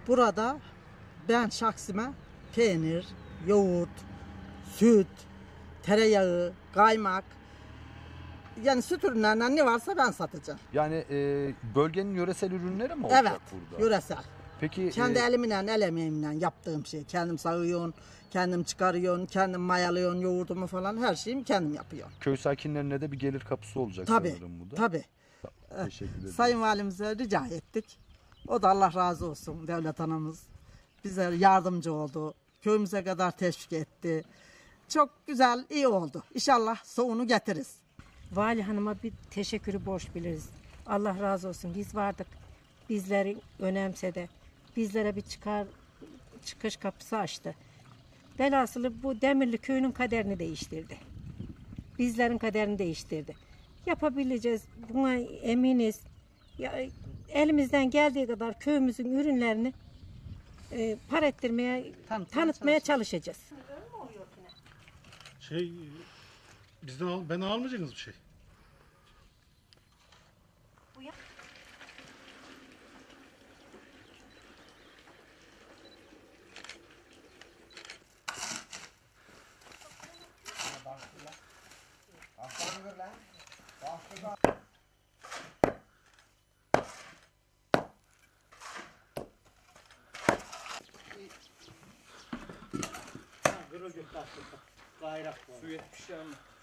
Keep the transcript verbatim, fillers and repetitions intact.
Burada ben şahsime peynir, yoğurt, süt, tereyağı, kaymak, yani süt ürünlerinden ne varsa ben satacağım. Yani e, bölgenin yöresel ürünleri mi olacak Evet, burada? yöresel. Peki Kendi e, elimle, el emeğimle yaptığım şey. Kendim sağıyorum, kendim çıkarıyorum, kendim mayalıyorum, yoğurdumu falan her şeyimi kendim yapıyorum. köy sakinlerine de bir gelir kapısı olacak Tabii, sanırım bu da. tabii. Teşekkür ederim. Sayın Valimize rica ettik. O da Allah razı olsun, devlet anamız. Bize yardımcı oldu. Köyümüze kadar teşvik etti. Çok güzel, iyi oldu. İnşallah sonunu getiririz. Vali Hanım'a bir teşekkürü borç biliriz. Allah razı olsun. Biz vardık. Bizleri önemsedi. Bizlere bir çıkar çıkış kapısı açtı. Velhasılı bu Demirli köyünün kaderini değiştirdi. Bizlerin kaderini değiştirdi. Yapabileceğiz. Buna eminiz. Ya, elimizden geldiği kadar köyümüzün ürünlerini e, par ettirmeye, Tanıtmaya tanıtmaya çalışacağız. Şey, bizden al, ben almayacaksınız bir şey. Suyu yetmiş yani.